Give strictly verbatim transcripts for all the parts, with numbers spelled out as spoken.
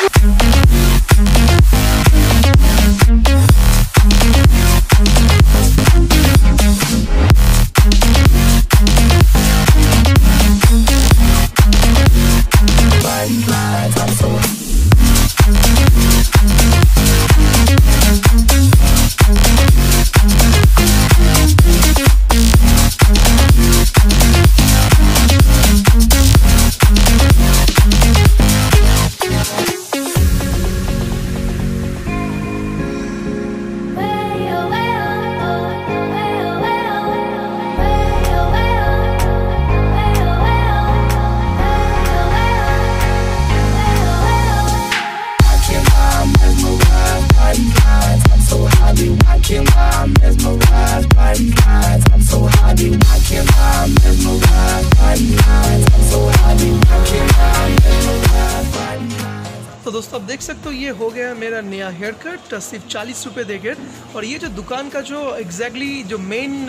तो दोस्तों आप देख सकते हो ये हो गया मेरा नया हेयर कट सिर्फ चालीस रुपये देकर। और ये जो दुकान का जो एग्जैक्टली exactly जो मेन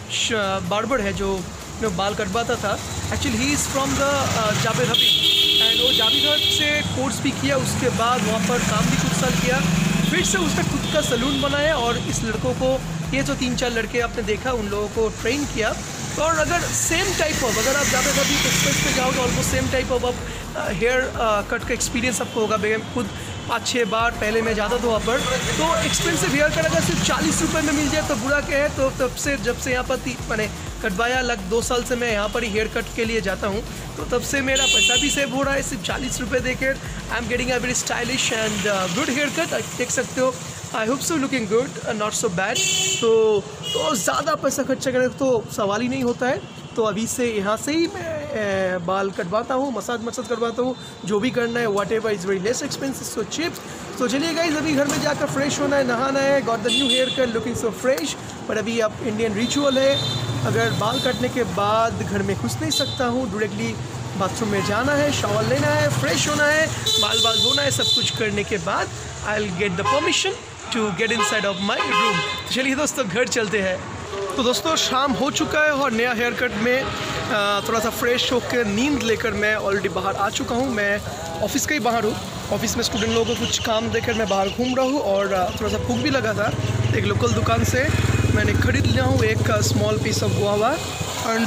बार्बर है जो बाल कटवाता था, actually he is from the Javed Habib and वो जावेद हबीब से कोर्स भी किया, उसके बाद वहाँ पर काम भी कुछ साल किया, फिर से उसने खुद का सलून बनाया और इस लड़कों को, ये जो तीन चार लड़के आपने देखा उन लोगों को ट्रेन किया। और अगर सेम टाइप ऑफ, अगर आप जावेद हबीब एक्सप्रेस पे जाओ तो ऑलमोस्ट सेम टाइप ऑफ आप हेयर कट का एक्सपीरियंस आपको होगा। खुद पाँच छः बार पहले मैं जाता था वहाँ पर, तो एक्सपेंसिव हेयर कट अगर सिर्फ चालीस रुपये में मिल जाए तो बुरा क्या है। तो तब से जब से यहाँ पर मैंने कटवाया, लग दो साल से मैं यहाँ पर ही हेयर कट के लिए जाता हूँ, तो तब से मेरा पैसा भी सेव हो रहा है। सिर्फ चालीस रुपये देकर I am getting a very stylish and good hair cut, देख सकते हो। I hope so looking good, not so bad. तो तो ज़्यादा पैसा खर्चा करने का तो सवाल ही नहीं होता है। तो अभी से यहाँ से ही मैं ए, बाल कटवाता हूँ, मसाज मसाज करवाता हूँ, जो भी करना है, whatever is very less expensive, so cheap. तो चलिए गाइस, अभी घर में जाकर फ्रेश होना है, नहाना है, got the new hair cut, looking so fresh. पर अभी अब इंडियन रिचुअल है, अगर बाल कटने के बाद घर में घुस नहीं सकता हूँ, डायरेक्टली बाथरूम में जाना है, शावर लेना है, फ्रेश होना है, बाल बाल धोना है, सब कुछ करने के बाद I will get the permission to get inside of my room. चलिए दोस्तों, घर चलते हैं। तो दोस्तों शाम हो चुका है और नया हेयर कट में थोड़ा सा फ्रेश होकर नींद लेकर मैं ऑलरेडी बाहर आ चुका हूँ। मैं ऑफिस का ही बाहर हूँ, ऑफिस में स्टूडेंट लोगों को कुछ काम देकर मैं बाहर घूम रहा हूँ और थोड़ा सा भूख भी लगा था। एक लोकल दुकान से मैंने ख़रीद लिया हूँ एक small piece of guava and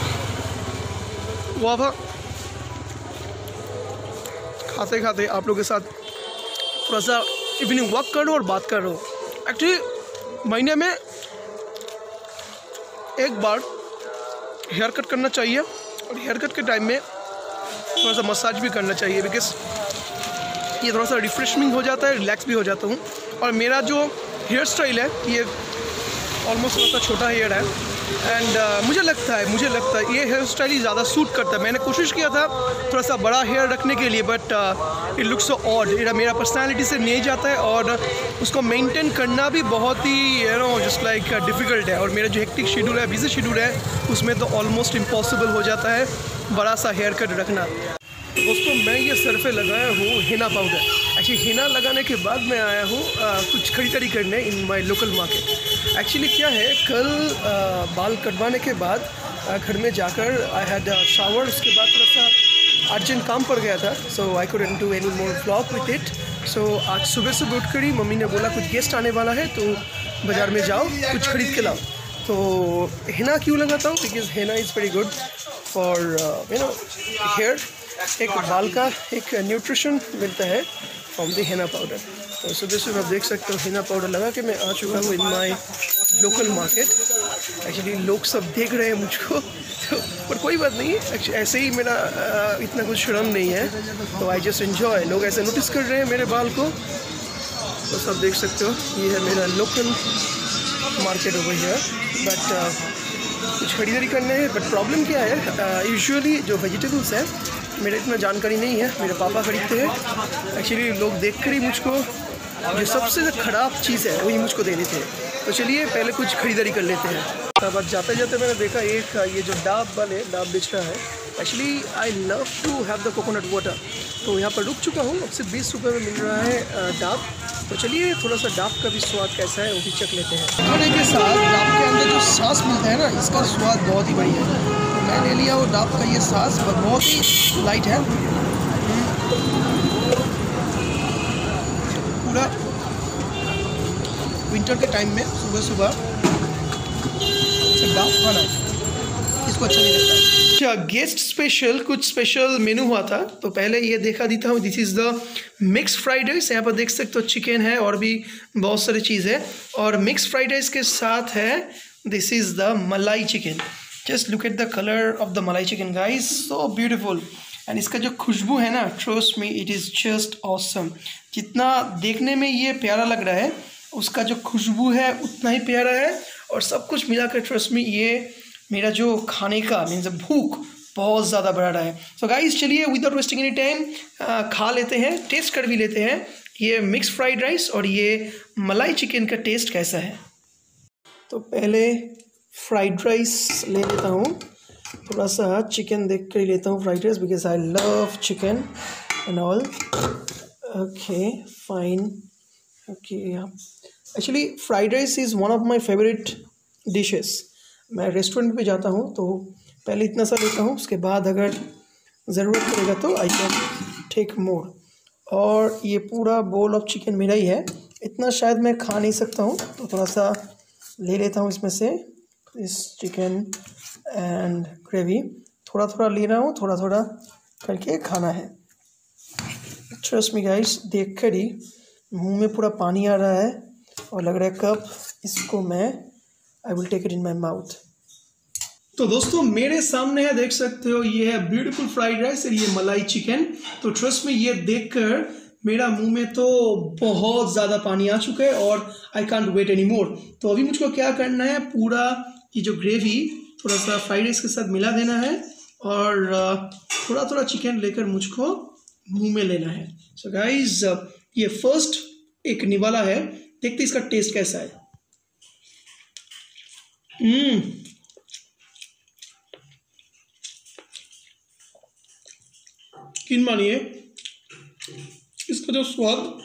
guava खाते खाते आप लोगों के साथ थोड़ा सा इवनिंग वॉक कर रहा हूँ और बात कर रहा हूँ। एक्चुअली महीने में एक बार हेयर कट करना चाहिए और हेयर कट के टाइम में थोड़ा सा मसाज भी करना चाहिए, बिकॉज ये थोड़ा सा रिफ्रेशमिंग हो जाता है, रिलैक्स भी हो जाता हूँ। और मेरा जो हेयर स्टाइल है ये ऑलमोस्ट थोड़ा सा छोटा हेयर है एंड uh, मुझे लगता है मुझे लगता है ये हेयर स्टाइल ही ज़्यादा सूट करता है। मैंने कोशिश किया था थोड़ा सा बड़ा हेयर रखने के लिए, but it looks so odd, मेरा मेरा पर्सनालिटी से नहीं जाता है और उसको मेंटेन करना भी बहुत ही you know just like difficult है। और मेरा जो हेक्टिक शेड्यूल है, बिजी शेड्यूल है, उसमें तो ऑलमोस्ट इम्पॉसिबल हो जाता है बड़ा सा हेयर कट रखना। दोस्तों मैं ये सर पे लगाया हूँ हिना पाउडर। एक्चुअली हिना लगाने के बाद मैं आया हूँ कुछ खरीदारी करने in my local market. Actually क्या है, कल आ, बाल कटवाने के बाद आ, घर में जाकर आई हैड शावर, उसके बाद थोड़ा सा अर्जेंट काम पड़ गया था, so I couldn't do any more vlog with it. So आज सुबह सुबह उठ कर ही मम्मी ने बोला कुछ गेस्ट आने वाला है तो बाज़ार में जाओ कुछ ख़रीद के लाओ। तो हिना क्यों लगाता हूँ, because henna is very good for you know hair. एक बाल का एक न्यूट्रिशन मिलता है फ्रॉम द हिना पाउडर। तो सुबह सुबह आप देख सकते हो हिना पाउडर लगा के मैं आ चुका हूँ in my local market. Actually लोग सब देख रहे हैं मुझको तो, पर कोई बात नहीं, ऐसे ही मेरा आ, इतना कुछ शर्म नहीं है, तो आई जस्ट एन्जॉय। लोग ऐसे नोटिस कर रहे हैं मेरे बाल को, तो सब देख सकते हो ये है मेरा local market over here. But कुछ खरीदारी करने हैं, बट प्रॉब्लम क्या है, यूजुअली जो वेजिटेबल्स है मेरे इतना जानकारी नहीं है, मेरे पापा खरीदते हैं। एक्चुअली लोग देख कर ही मुझको जो सबसे ख़राब चीज़ है वही मुझको दे देते हैं। तो चलिए पहले कुछ खरीदारी कर लेते हैं। तब जाते जाते मैंने देखा एक ये जो डाब वाले डाब बेच रहा है। Actually I love to have the coconut water, तो यहाँ पर रुक चुका हूँ। अब सिर्फ बीस रुपये में मिल रहा है डाब। तो चलिए थोड़ा सा डाब का भी स्वाद कैसा है वो भी चख लेते हैं। खाने के साथ डाब के अंदर जो सांस मिलता है ना, इसका स्वाद बहुत ही बढ़िया है। तो मैंने लिया वो डाब का ये सांस, बहुत ही लाइट है। विंटर के टाइम में सुबह सुबह बाप खाना इसको अच्छा नहीं लगता है। क्या गेस्ट स्पेशल कुछ स्पेशल मेनू हुआ था, तो पहले ये देखा देता हूँ। This is the mix fried rice. यहाँ पर देख सकते हो चिकन है और भी बहुत सारी चीज़ है। और मिक्स फ्राइड राइस के साथ है this is the malai chicken. Just look at the colour of the malai chicken guys, so beautiful. And इसका जो खुशबू है ना, trust me it is just awesome. जितना देखने में ये प्यारा लग रहा है, उसका जो खुशबू है उतना ही प्यारा है। और सब कुछ मिलाकर ट्रस्ट मी ये मेरा जो खाने का मीन्स भूख बहुत ज़्यादा बढ़ा रहा है। सो गाइस चलिए विदाउट वेस्टिंग एनी टाइम खा लेते हैं, टेस्ट कर भी लेते हैं ये मिक्स फ्राइड राइस और ये मलाई चिकन का टेस्ट कैसा है। तो पहले फ्राइड राइस ले लेता हूँ, थोड़ा सा चिकन देख कर ही लेता हूँ fried rice because I love chicken and all. Okay fine. Okay actually fried rice is one of my favourite dishes. मैं रेस्टोरेंट पे जाता हूँ तो पहले इतना सा लेता हूँ, उसके बाद अगर ज़रूरत पड़ेगा तो आई कैन टेक मोर। और ये पूरा बोल ऑफ चिकन मेरा ही है, इतना शायद मैं खा नहीं सकता हूँ, तो थोड़ा सा ले लेता हूँ इसमें से इस चिकन एंड ग्रेवी। थोड़ा थोड़ा ले रहा हूँ, थोड़ा थोड़ा करके खाना है। ट्रस्ट मी गाइस, देख कर ही मुँह में पूरा पानी आ रहा है और लग रहा है कब इसको मैं I will take it in my mouth. तो दोस्तों मेरे सामने है, देख सकते हो, ये है ब्यूटीफुल फ्राइड राइस और ये मलाई चिकन। तो ट्रस्ट में ये देखकर मेरा मुंह में तो बहुत ज़्यादा पानी आ चुका है और I can't wait any more. तो अभी मुझको क्या करना है, पूरा ये जो ग्रेवी थोड़ा सा फ्राइड राइस के साथ मिला देना है और थोड़ा थोड़ा चिकन लेकर मुझको मुंह में लेना है। सो गाइज ये फर्स्ट एक निवाला है, देखते इसका टेस्ट कैसा है। हम्म किन मानिए इसका जो स्वाद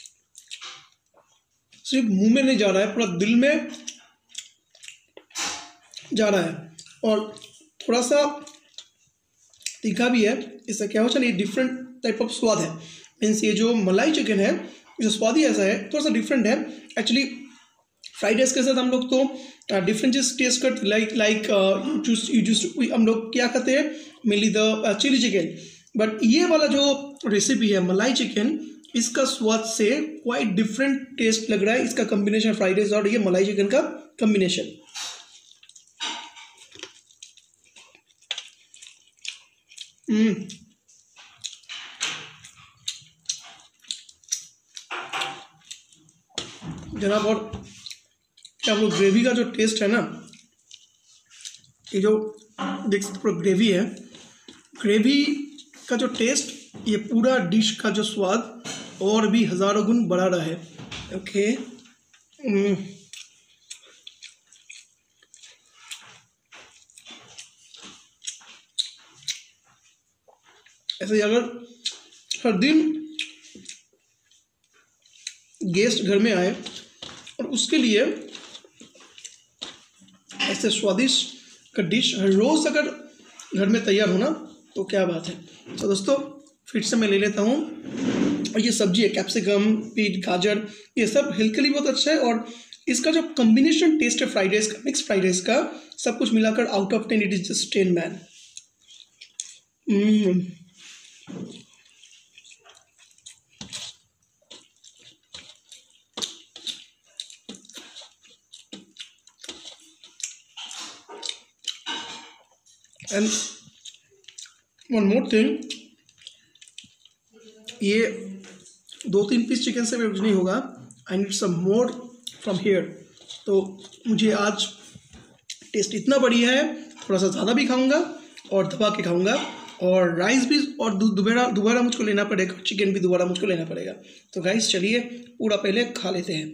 सिर्फ मुंह में नहीं जा रहा है, पूरा दिल में जा रहा है और थोड़ा सा तीखा भी है। इससे क्या हो, चलिए डिफरेंट टाइप ऑफ स्वाद है। मीन्स ये जो मलाई चिकन है जो स्वाद ही ऐसा है, थोड़ा सा डिफरेंट है। एक्चुअली फ्राइड राइस के साथ हम लोग तो डिफरेंट चीज टेस्ट करते, लाइक लाइक हम लोग क्या खाते हैं, mainly the chilli chicken. But ये वाला जो रेसिपी है मलाई चिकन, इसका स्वाद से क्वाइट डिफरेंट टेस्ट लग रहा है। इसका कॉम्बिनेशन फ्राइड राइस और ये मलाई चिकन का कॉम्बिनेशन। हम्म जनाब, और क्या आप लोग ग्रेवी का जो टेस्ट है ना, ये जो देख सकते हो ग्रेवी है, ग्रेवी का जो टेस्ट, ये पूरा डिश का जो स्वाद और भी हज़ारों गुण बढ़ा रहा है। ओके ऐसे अगर हर दिन गेस्ट घर में आए और उसके लिए ऐसे स्वादिष्ट का डिश हर रोज़ अगर घर में तैयार होना तो क्या बात है। तो दोस्तों फिर से मैं ले लेता हूँ, और ये सब्जी है कैप्सिकम, बीट, गाजर, ये सब हेल्थ के लिए बहुत अच्छा है। और इसका जो कॉम्बिनेशन टेस्ट है फ्राइड राइस का, मिक्स फ्राइड राइस का, सब कुछ मिलाकर out of ten it is just ten man. And one more thing, ये दो तीन पीस चिकन से भी नहीं होगा, I need some more from here. तो मुझे आज टेस्ट इतना बढ़िया है, थोड़ा सा ज़्यादा भी खाऊंगा और दबा के खाऊंगा, और राइस भी और दोबारा दोबारा मुझको लेना पड़ेगा, चिकन भी दोबारा मुझको लेना पड़ेगा। तो गाइस चलिए पूरा पहले खा लेते हैं।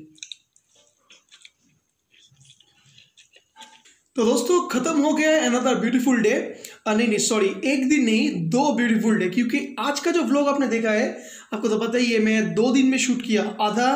तो दोस्तों खत्म हो गया है अनदर ब्यूटीफुल डे। नहीं नहीं सॉरी, एक दिन नहीं, दो ब्यूटीफुल डे, क्योंकि आज का जो व्लॉग आपने देखा है, आपको तो पता ही है मैं दो दिन में शूट किया। आधा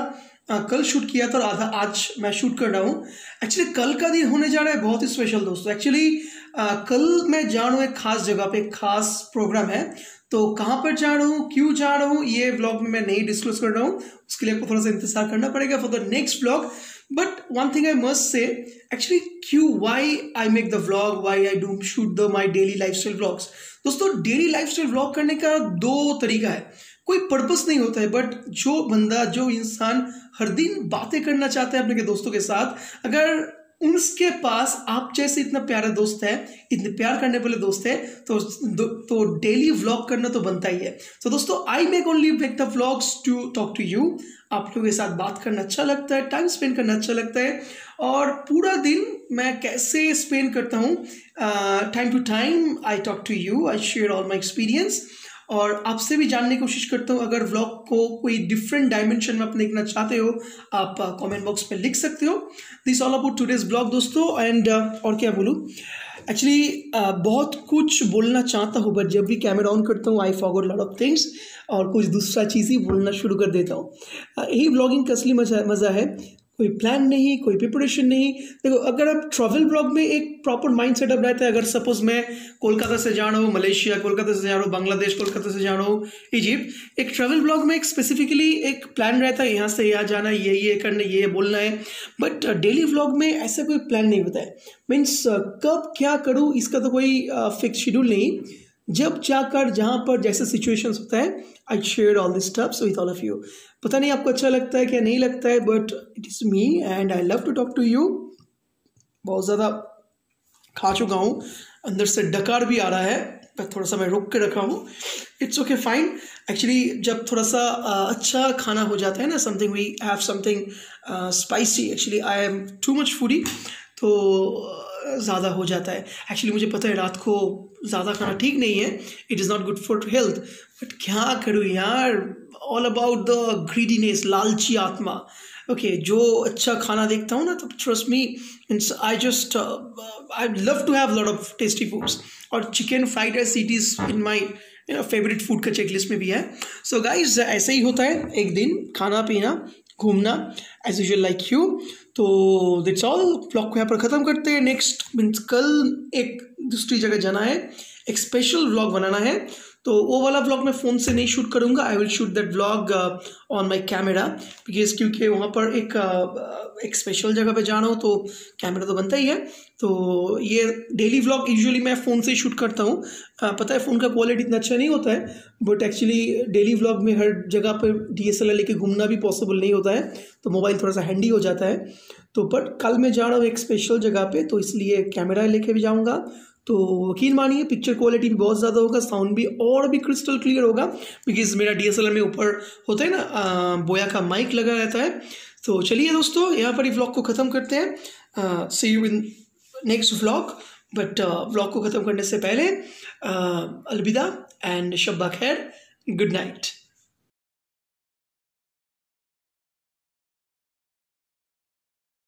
आ, कल शूट किया था और आधा आज मैं शूट कर रहा हूँ। एक्चुअली कल का दिन होने जा रहा है बहुत ही स्पेशल दोस्तों। एक्चुअली कल मैं जा रहा हूँ एक खास जगह पे, एक खास प्रोग्राम है। तो कहाँ पर जा रहा हूँ, क्यों जा रहा हूँ, ये व्लॉग में मैं नहीं डिस्क्लोज कर रहा हूँ, उसके लिए आपको थोड़ा सा इंतजार करना पड़ेगा for the next vlog. But one thing I must say, actually क्यों, why I make the vlog, why I do shoot the my daily life style vlogs. दोस्तों डेली लाइफ स्टाइल व्लॉग करने का दो तरीका है, कोई पर्पस नहीं होता है, बट जो बंदा, जो इंसान हर दिन बातें करना चाहता है अपने के दोस्तों के साथ, अगर उसके पास आप जैसे इतना प्यारा दोस्त है, इतने प्यार करने वाले दोस्त है, तो तो डेली व्लॉग करना तो बनता ही है। तो दोस्तों I make only make the vlogs to talk to you. आप लोगों के साथ बात करना अच्छा लगता है, टाइम स्पेंड करना अच्छा लगता है। और पूरा दिन मैं कैसे स्पेंड करता हूँ, time to time I talk to you, I share all my experience, और आपसे भी जानने की कोशिश करता हूँ। अगर व्लॉग को कोई डिफरेंट डायमेंशन में अपने देखना चाहते हो, आप कमेंट बॉक्स में लिख सकते हो। This all about today's blog दोस्तों। एंड uh, और क्या बोलूँ, एक्चुअली uh, बहुत कुछ बोलना चाहता हूँ, बट जब भी कैमरा ऑन करता हूँ I forgot lot of things और कुछ दूसरा चीज़ ही बोलना शुरू कर देता हूँ। यही ब्लॉगिंग का असली मज़ा मज़ा है, कोई प्लान नहीं, कोई प्रिपरेशन नहीं। देखो, अगर आप ट्रैवल ब्लॉग में एक प्रॉपर माइंड सेटअप रहता है, अगर सपोज मैं कोलकाता से जा रहा हूँ मलेशिया, कोलकाता से जा रहा हूँ बांग्लादेश, कोलकाता से जा रहा हूँ इजिप्ट, एक ट्रैवल ब्लॉग में एक स्पेसिफिकली एक प्लान रहता है, यहाँ से यहाँ जाना, ये ये करना, ये बोलना है। बट डेली व्लॉग में ऐसा कोई प्लान नहीं होता है। मीन्स कब क्या करूँ इसका तो कोई फिक्स शेड्यूल नहीं, जब जाकर जहाँ पर जैसे सिचुएशंस होता है I share all this stuffs with all of you. पता नहीं आपको अच्छा लगता है क्या नहीं लगता है, but it is me and I love to talk to you. बहुत ज़्यादा खा चुका हूँ, अंदर से डकार भी आ रहा है, पर थोड़ा सा मैं रोक के रखा हूँ। It's okay fine. एक्चुअली जब थोड़ा सा uh, अच्छा खाना हो जाता है ना, something we have something spicy, actually I am too much foodie, तो ज़्यादा हो जाता है। एक्चुअली मुझे पता है रात को ज़्यादा खाना ठीक नहीं है, it is not good for health, but क्या करूँ यार, ऑल अबाउट द ग्रीडीनेस, लालची आत्मा। ओके okay, जो अच्छा खाना देखता हूँ ना, तो trust me, I just I love to have lot of tasty foods, और chicken fried rice it is in my favourite food का चेकलिस्ट में भी है। सो गाइज ऐसे ही होता है, एक दिन खाना पीना घूमना एज यूजुअल लाइक यू। तो दैट्स ऑल, व्लॉग को यहाँ पर ख़त्म करते हैं। नेक्स्ट मीन्स कल एक दूसरी जगह जाना है, एक स्पेशल व्लॉग बनाना है, तो वो वाला व्लॉग मैं फ़ोन से नहीं शूट करूँगा, I will shoot that vlog on my camera, because क्योंकि वहाँ पर एक uh, एक स्पेशल जगह पे जाना हो तो कैमरा तो बनता ही है। तो ये डेली व्लॉग यूजुअली मैं फ़ोन से ही शूट करता हूँ। uh, पता है फ़ोन का क्वालिटी इतना अच्छा नहीं होता है, बट एक्चुअली डेली व्लॉग में हर जगह पर डी एस एल आर लेके घूमना भी पॉसिबल नहीं होता है, तो मोबाइल थोड़ा सा हैंडी हो जाता है। तो बट कल मैं जा रहा हूँ एक स्पेशल जगह पे, तो इसलिए कैमरा लेके भी जाऊँगा। तो यकीन मानिए पिक्चर क्वालिटी भी बहुत ज़्यादा होगा, साउंड भी और भी क्रिस्टल क्लियर होगा, बिकॉज मेरा डी एस एल आर में ऊपर होता है ना बोया का माइक लगा रहता है। तो चलिए दोस्तों, यहाँ पर ही व्लॉग को ख़त्म करते हैं। See you in next vlog. But vlog को ख़त्म करने से पहले अलविदा एंड शब्बा खैर, गुड नाइट।